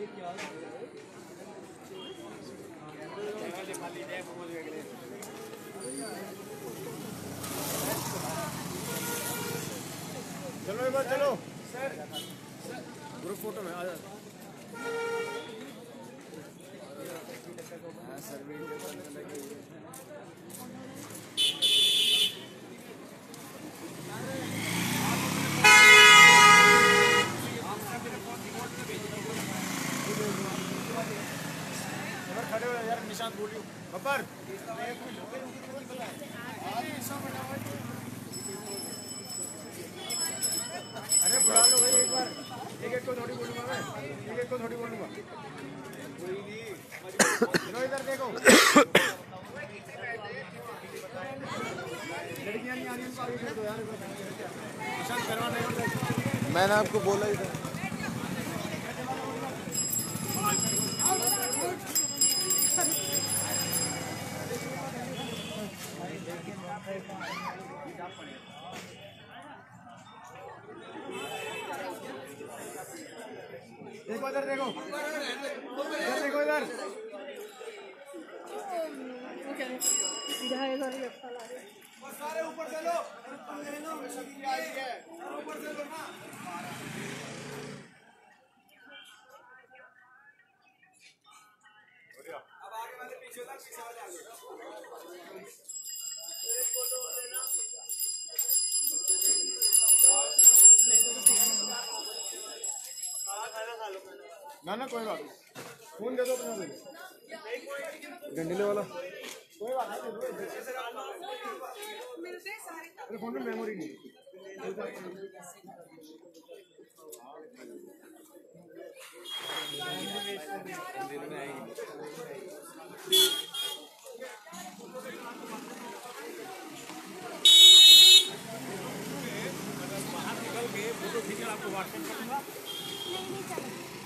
चलो एक बार चलो सर, ग्रुप फोटो में आ जा सर। वीडियो बनने लगी खड़े हो यार। निशांत बोलियो बब्बर अरे बुला लो भाई एक बार। एक को थोड़ी बोलूंगा मैं, एक को थोड़ी बोलूंगा। चलो इधर देखो, लड़कियां नहीं आ रही उनको आगे कर दो यार। निशांत करवाने मैंने आपको बोला ही था। देखो इधर देखो, इधर देखो इधर। सारे ऊपर से लो, ऊपर से लो ना। अब आगे वाले पीछे वाले आगे। ना ना कोई बात नहीं, फोन दे दो अपना डंडीले वाला। कोई बात नहीं, अरे फोन में मेमोरी नहीं। बाहर निकल के फोटो खींच कर आपको व्हाट्सएप करूंगा। नहीं चलेगा।